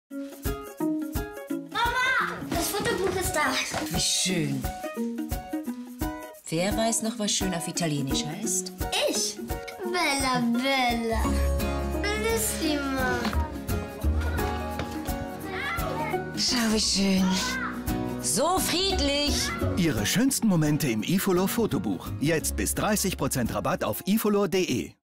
Mama, das Fotobuch ist da. Wie schön. Wer weiß noch, was schön auf Italienisch heißt? Ich. Bella, bella. Bellissima. Schau, wie schön. So friedlich. Ihre schönsten Momente im Ifolor Fotobuch. Jetzt bis 30% Rabatt auf ifolor.de.